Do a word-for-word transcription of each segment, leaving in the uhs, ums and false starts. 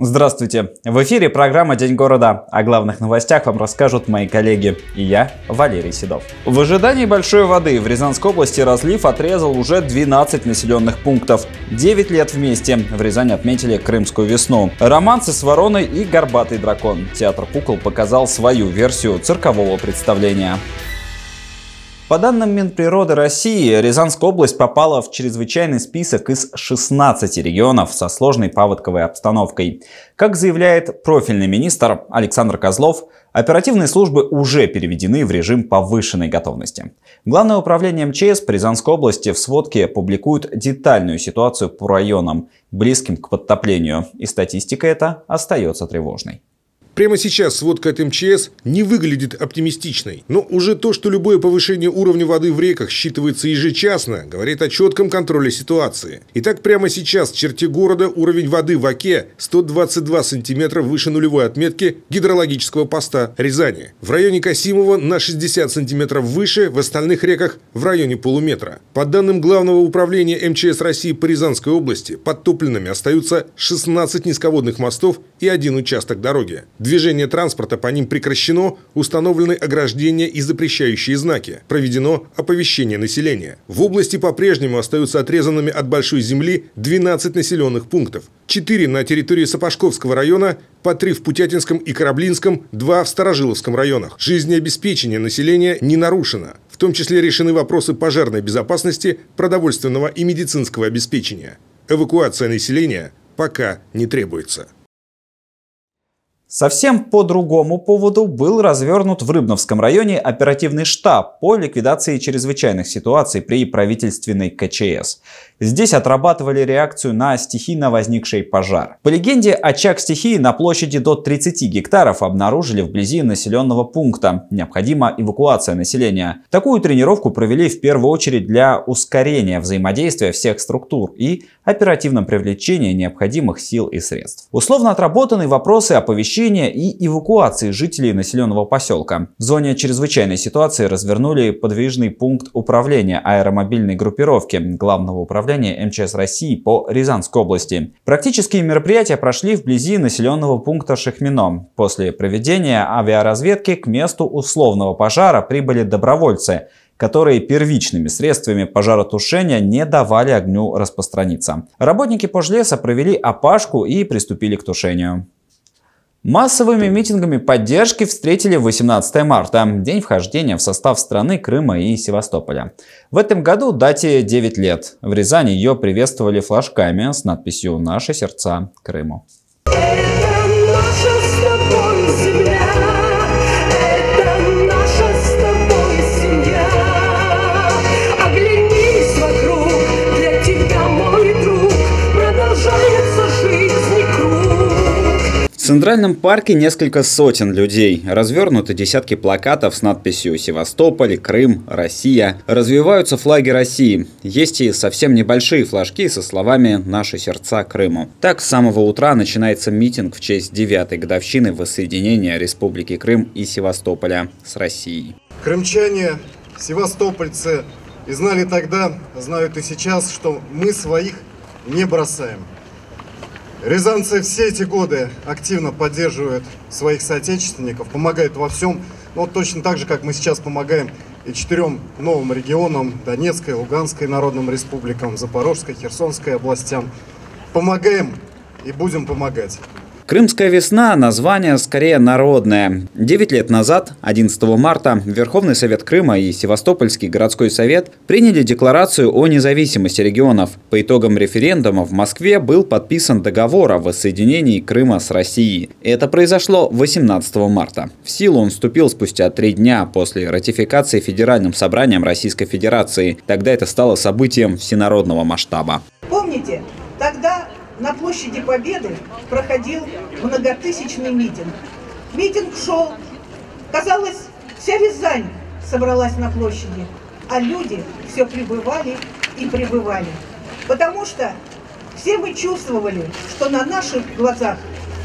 Здравствуйте! В эфире программа «День города». О главных новостях вам расскажут мои коллеги и я, Валерий Седов. В ожидании большой воды в Рязанской области разлив отрезал уже двенадцать населенных пунктов. девять лет вместе. В Рязани отметили Крымскую весну. Романсы с вороной и горбатый дракон. Театр кукол показал свою версию циркового представления. По данным Минприроды России, Рязанская область попала в чрезвычайный список из шестнадцати регионов со сложной паводковой обстановкой. Как заявляет профильный министр Александр Козлов, оперативные службы уже переведены в режим повышенной готовности. Главное управление МЧС по Рязанской области в сводке публикует детальную ситуацию по районам, близким к подтоплению, и статистика эта остается тревожной. Прямо сейчас сводка от МЧС не выглядит оптимистичной. Но уже то, что любое повышение уровня воды в реках считывается ежечасно, говорит о четком контроле ситуации. Итак, прямо сейчас в черте города уровень воды в Оке сто двадцать два сантиметра выше нулевой отметки гидрологического поста Рязани. В районе Касимова на шестьдесят сантиметров выше, в остальных реках в районе полуметра. По данным Главного управления МЧС России по Рязанской области, подтопленными остаются шестнадцать низководных мостов и один участок дороги. Движение транспорта по ним прекращено, установлены ограждения и запрещающие знаки. Проведено оповещение населения. В области по-прежнему остаются отрезанными от Большой земли двенадцать населенных пунктов. четыре на территории Сапожковского района, по три в Путятинском и Кораблинском, два в Старожиловском районах. Жизнеобеспечение населения не нарушено. В том числе решены вопросы пожарной безопасности, продовольственного и медицинского обеспечения. Эвакуация населения пока не требуется. Совсем по другому поводу был развернут в Рыбновском районе оперативный штаб по ликвидации чрезвычайных ситуаций при правительственной КЧС. Здесь отрабатывали реакцию на стихийно возникший пожар. По легенде, очаг стихии на площади до тридцати гектаров обнаружили вблизи населенного пункта. Необходима эвакуация населения. Такую тренировку провели в первую очередь для ускорения взаимодействия всех структур и оперативного привлечения необходимых сил и средств. Условно отработаны вопросы оповещения и эвакуации жителей населенного поселка. В зоне чрезвычайной ситуации развернули подвижный пункт управления аэромобильной группировки Главного управления МЧС России по Рязанской области. Практические мероприятия прошли вблизи населенного пункта Шихмино. После проведения авиаразведки к месту условного пожара прибыли добровольцы, которые первичными средствами пожаротушения не давали огню распространиться. Работники пожлеса провели опашку и приступили к тушению. Массовыми митингами поддержки встретили восемнадцатое марта, день вхождения в состав страны Крыма и Севастополя. В этом году дате девять лет. В Рязани ее приветствовали флажками с надписью «Наши сердца Крыму». В Центральном парке несколько сотен людей. Развернуты десятки плакатов с надписью «Севастополь», «Крым», «Россия». Развиваются флаги России. Есть и совсем небольшие флажки со словами «Наши сердца Крыму». Так, с самого утра начинается митинг в честь девятой годовщины воссоединения Республики Крым и Севастополя с Россией. Крымчане, севастопольцы и знали тогда, знают и сейчас, что мы своих не бросаем. Рязанцы все эти годы активно поддерживают своих соотечественников, помогают во всем, но точно так же, как мы сейчас помогаем и четырем новым регионам, Донецкой, Луганской народным республикам, Запорожской, Херсонской областям. Помогаем и будем помогать. Крымская весна – название скорее народное. Девять лет назад, одиннадцатого марта, Верховный Совет Крыма и Севастопольский городской совет приняли декларацию о независимости регионов. По итогам референдума в Москве был подписан договор о воссоединении Крыма с Россией. Это произошло восемнадцатого марта. В силу он вступил спустя три дня после ратификации Федеральным собранием Российской Федерации. Тогда это стало событием всенародного масштаба. Помните, тогда на площади Победы проходил многотысячный митинг. Митинг шел. Казалось, вся Рязань собралась на площади, а люди все прибывали и прибывали. Потому что все мы чувствовали, что на наших глазах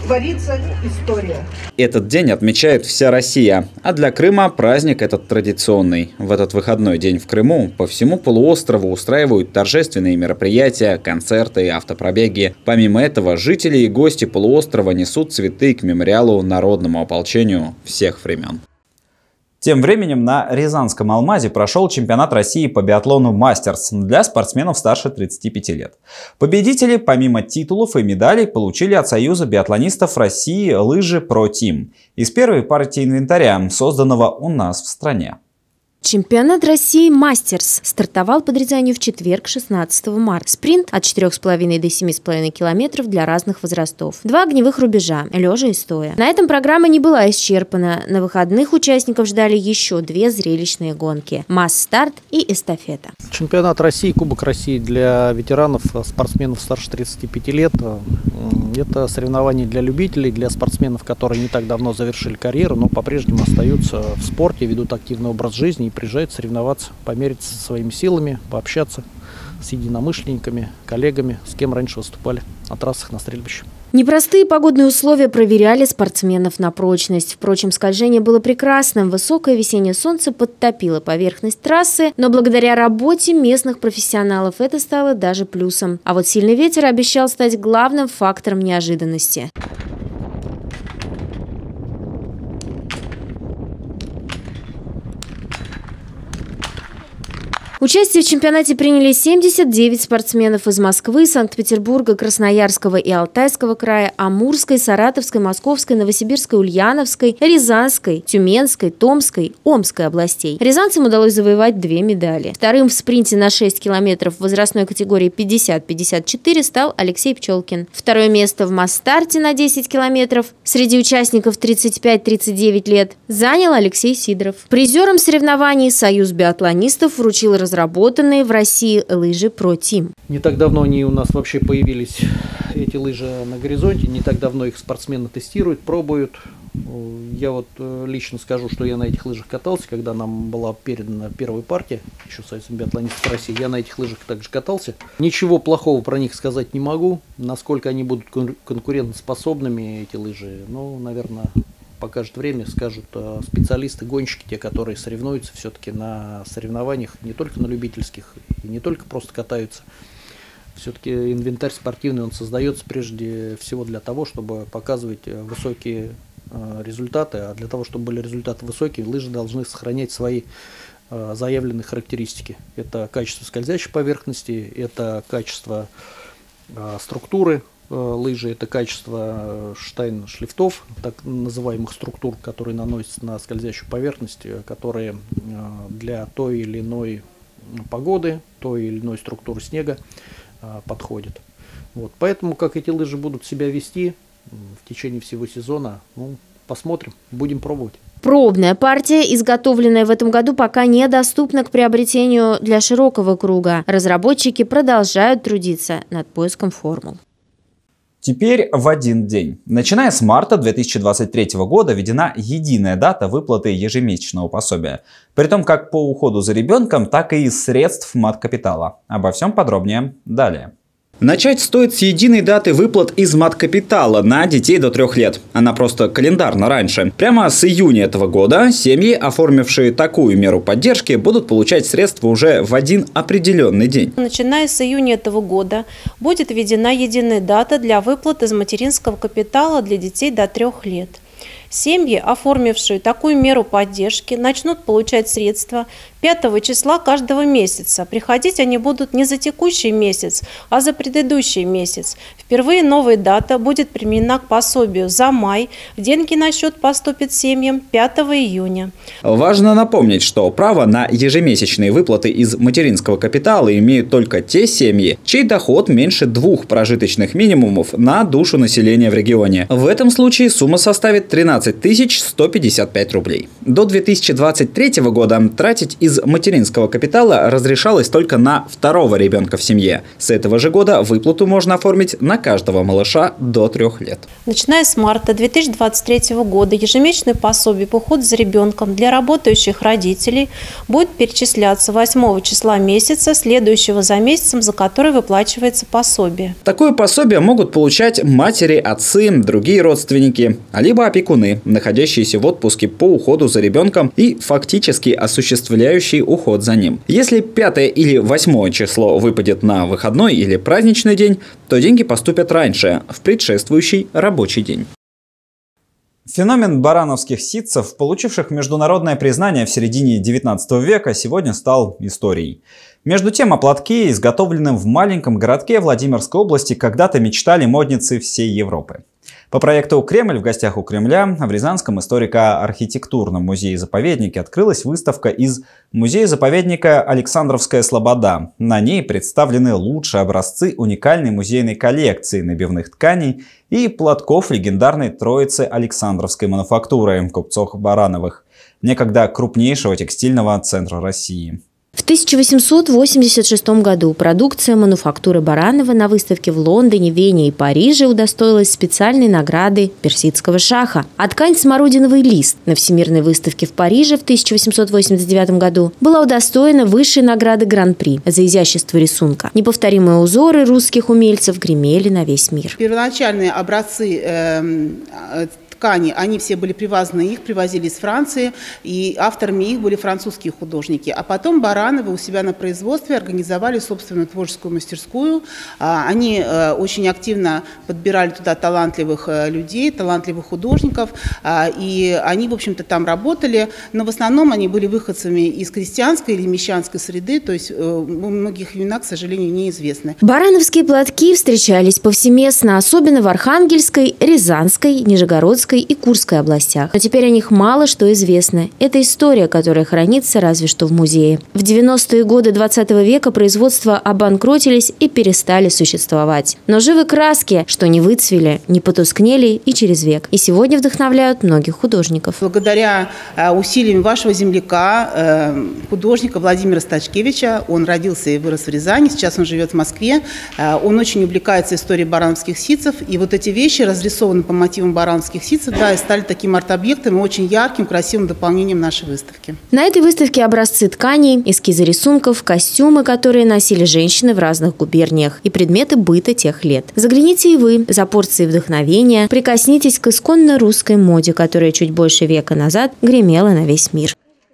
творится история. Этот день отмечает вся Россия, а для Крыма праздник этот традиционный. В этот выходной день в Крыму по всему полуострову устраивают торжественные мероприятия, концерты и автопробеги. Помимо этого, жители и гости полуострова несут цветы к мемориалу народному ополчению всех времен. Тем временем на Рязанском Алмазе прошел чемпионат России по биатлону «Мастерс» для спортсменов старше тридцати пяти лет. Победители, помимо титулов и медалей, получили от Союза биатлонистов России лыжи Pro Team из первой партии инвентаря, созданного у нас в стране. Чемпионат России «Мастерс» стартовал под Рязанью в четверг, шестнадцатого марта. Спринт от четырёх с половиной до семи с половиной километров для разных возрастов. Два огневых рубежа – лежа и стоя. На этом программа не была исчерпана. На выходных участников ждали еще две зрелищные гонки – масс-старт и эстафета. Чемпионат России, Кубок России для ветеранов, спортсменов старше тридцати пяти лет. Это соревнования для любителей, для спортсменов, которые не так давно завершили карьеру, но по-прежнему остаются в спорте, ведут активный образ жизни и приезжают соревноваться, помериться со своими силами, пообщаться с единомышленниками, коллегами, с кем раньше выступали на трассах, на стрельбище. Непростые погодные условия проверяли спортсменов на прочность. Впрочем, скольжение было прекрасным. Высокое весеннее солнце подтопило поверхность трассы, но благодаря работе местных профессионалов это стало даже плюсом. А вот сильный ветер обещал стать главным фактором неожиданности. Участие в чемпионате приняли семьдесят девять спортсменов из Москвы, Санкт-Петербурга, Красноярского и Алтайского края, Амурской, Саратовской, Московской, Новосибирской, Ульяновской, Рязанской, Тюменской, Томской, Омской областей. Рязанцам удалось завоевать две медали. Вторым в спринте на шесть километров в возрастной категории пятьдесят — пятьдесят четыре стал Алексей Пчелкин. Второе место в масс-старте на десять километров среди участников тридцать пять — тридцать девять лет занял Алексей Сидоров. Призером соревнований Союз биатлонистов вручил разработанные в России лыжи Pro Team. Не так давно они у нас вообще появились, эти лыжи, на горизонте. Не так давно их спортсмены тестируют, пробуют. Я вот лично скажу, что я на этих лыжах катался, когда нам была передана первая партия, еще Союзом биатлонистов России. Я на этих лыжах также катался. Ничего плохого про них сказать не могу. Насколько они будут конкурентоспособными, эти лыжи, ну, наверное, покажет время, скажут специалисты, гонщики, те, которые соревнуются все-таки на соревнованиях, не только на любительских, и не только просто катаются. Все-таки инвентарь спортивный, он создается прежде всего для того, чтобы показывать высокие результаты, а для того, чтобы были результаты высокие, лыжи должны сохранять свои заявленные характеристики. Это качество скользящей поверхности, это качество структуры лыжи, это качество штайн-шлифтов, так называемых структур, которые наносятся на скользящую поверхность, которые для той или иной погоды, той или иной структуры снега подходят. Вот. Поэтому как эти лыжи будут себя вести в течение всего сезона, ну, посмотрим, будем пробовать. Пробная партия, изготовленная в этом году, пока недоступна к приобретению для широкого круга. Разработчики продолжают трудиться над поиском формул. Теперь в один день. Начиная с марта две тысячи двадцать третьего года введена единая дата выплаты ежемесячного пособия. Притом как по уходу за ребенком, так и из средств маткапитала. Обо всем подробнее далее. Начать стоит с единой даты выплат из маткапитала на детей до трех лет. Она просто календарно раньше. Прямо с июня этого года семьи, оформившие такую меру поддержки, будут получать средства уже в один определенный день. Начиная с июня этого года будет введена единая дата для выплат из материнского капитала для детей до трех лет. Семьи, оформившие такую меру поддержки, начнут получать средства пятого числа каждого месяца. Приходить они будут не за текущий месяц, а за предыдущий месяц. Впервые новая дата будет применена к пособию за май. Деньги на счет поступят семьям пятого июня. Важно напомнить, что право на ежемесячные выплаты из материнского капитала имеют только те семьи, чей доход меньше двух прожиточных минимумов на душу населения в регионе. В этом случае сумма составит тринадцать двенадцать тысяч сто пятьдесят пять рублей. До две тысячи двадцать третьего года тратить из материнского капитала разрешалось только на второго ребенка в семье. С этого же года выплату можно оформить на каждого малыша до трех лет. Начиная с марта две тысячи двадцать третьего года ежемесячное пособие по уходу за ребенком для работающих родителей будет перечисляться восьмого числа месяца, следующего за месяцем, за который выплачивается пособие. Такое пособие могут получать матери, отцы, другие родственники, либо опекуны, находящиеся в отпуске по уходу за ребенком и фактически осуществляющие уход за ним. Если пятое или восьмое число выпадет на выходной или праздничный день, то деньги поступят раньше, в предшествующий рабочий день. Феномен барановских ситцев, получивших международное признание в середине девятнадцатого века, сегодня стал историей. Между тем, о платке, изготовленном в маленьком городке Владимирской области, когда-то мечтали модницы всей Европы. По проекту «Кремль в гостях у Кремля» в Рязанском историко-архитектурном музее-заповеднике открылась выставка из музея-заповедника «Александровская слобода». На ней представлены лучшие образцы уникальной музейной коллекции набивных тканей и платков легендарной троицы Александровской мануфактуры купцов Барановых, некогда крупнейшего текстильного центра России. В тысяча восемьсот восемьдесят шестом году продукция мануфактуры Баранова на выставке в Лондоне, Вене и Париже удостоилась специальной награды персидского шаха. А ткань «Смородиновый лист» на Всемирной выставке в Париже в тысяча восемьсот восемьдесят девятом году была удостоена высшей награды Гран-при за изящество рисунка. Неповторимые узоры русских умельцев гремели на весь мир. Первоначальные образцы э, ткани, они все были привозны, их привозили из Франции, и авторами их были французские художники. А потом Барановы у себя на производстве организовали собственную творческую мастерскую. Они очень активно подбирали туда талантливых людей, талантливых художников, и они, в общем-то, там работали, но в основном они были выходцами из крестьянской или мещанской среды, то есть у многих имена, к сожалению, неизвестны. Барановские платки встречались повсеместно, особенно в Архангельской, Рязанской, Нижегородской и Курской областях. Но теперь о них мало что известно. Это история, которая хранится разве что в музее. В девяностые годы двадцатого века производства обанкротились и перестали существовать. Но живы краски, что не выцвели, не потускнели и через век. И сегодня вдохновляют многих художников. Благодаря усилиям вашего земляка, художника Владимира Стачкевича, он родился и вырос в Рязани, сейчас он живет в Москве, он очень увлекается историей барановских ситцев, и вот эти вещи разрисованы по мотивам барановских ситцев, да, и стали таким арт-объектом и очень ярким, красивым дополнением нашей выставки. На этой выставке образцы тканей, эскизы рисунков, костюмы, которые носили женщины в разных губерниях, и предметы быта тех лет. Загляните и вы за порцией вдохновения, прикоснитесь к исконно русской моде, которая чуть больше века назад гремела на весь мир.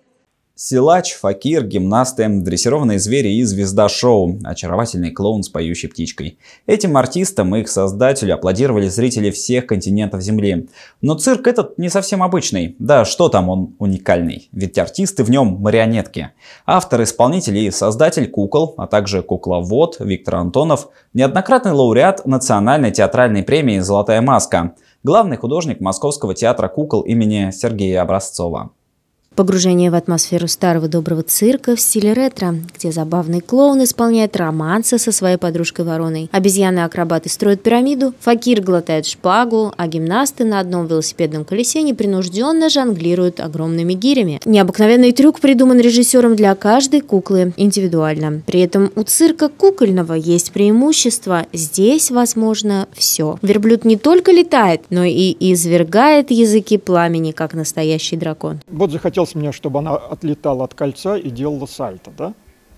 Силач, факир, гимнасты, дрессированные звери и звезда шоу, очаровательный клоун с поющей птичкой. Этим артистам и их создателю аплодировали зрители всех континентов Земли. Но цирк этот не совсем обычный. Да что там, он уникальный. Ведь артисты в нем марионетки. Автор, исполнитель и создатель кукол, а также кукловод Виктор Антонов, неоднократный лауреат Национальной театральной премии «Золотая маска», главный художник Московского театра кукол имени Сергея Образцова. Погружение в атмосферу старого доброго цирка в стиле ретро, где забавный клоун исполняет романсы со своей подружкой-вороной, обезьяны-акробаты строят пирамиду, факир глотает шпагу, а гимнасты на одном велосипедном колесе непринужденно жонглируют огромными гирями. Необыкновенный трюк придуман режиссером для каждой куклы индивидуально. При этом у цирка кукольного есть преимущество. Здесь возможно все. Верблюд не только летает, но и извергает языки пламени, как настоящий дракон. Вот захотел мне, чтобы она отлетала от кольца и делала сальто, да?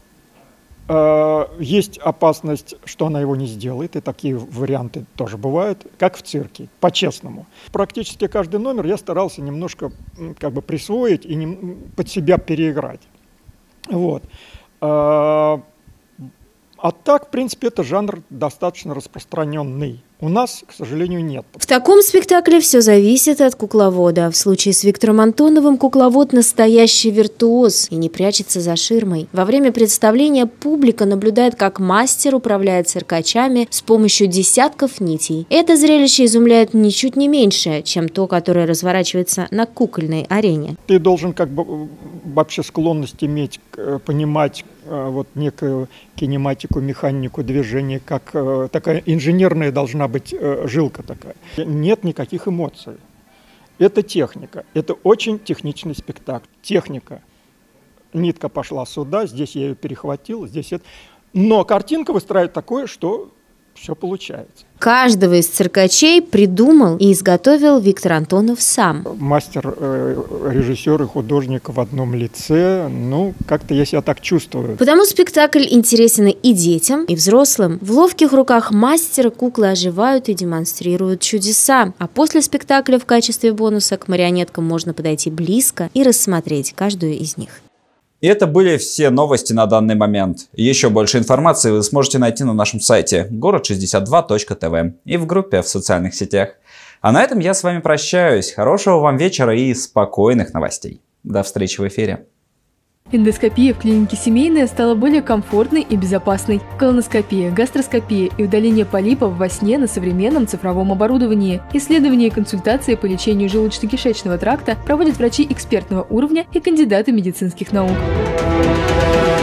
Есть опасность, что она его не сделает, и такие варианты тоже бывают, как в цирке, по-честному. Практически каждый номер я старался немножко как бы присвоить и не, под себя переиграть. Вот. А так, в принципе, это жанр достаточно распространенный. У нас, к сожалению, нет. В таком спектакле все зависит от кукловода. В случае с Виктором Антоновым кукловод настоящий виртуоз и не прячется за ширмой. Во время представления публика наблюдает, как мастер управляет циркачами с помощью десятков нитей. Это зрелище изумляет ничуть не меньше, чем то, которое разворачивается на кукольной арене. Ты должен как бы вообще склонность иметь, понимать вот некую кинематику, механику движения, как такая инженерная должна быть жилка такая. Нет никаких эмоций. Это техника. Это очень техничный спектакль. Техника. Нитка пошла сюда, здесь я ее перехватил, здесь это. Но картинка выстраивает такое, что все получается. Каждого из циркачей придумал и изготовил Виктор Антонов сам. Мастер, э, режиссер и художник в одном лице, ну, как-то я себя так чувствую. Потому спектакль интересен и детям, и взрослым. В ловких руках мастера куклы оживают и демонстрируют чудеса. А после спектакля в качестве бонуса к марионеткам можно подойти близко и рассмотреть каждую из них. И это были все новости на данный момент. Еще больше информации вы сможете найти на нашем сайте город шестьдесят два точка тв и в группе в социальных сетях. А на этом я с вами прощаюсь. Хорошего вам вечера и спокойных новостей. До встречи в эфире. Эндоскопия в клинике «Семейная» стала более комфортной и безопасной. Колоноскопия, гастроскопия и удаление полипов во сне на современном цифровом оборудовании. Исследования и консультации по лечению желудочно-кишечного тракта проводят врачи экспертного уровня и кандидаты медицинских наук.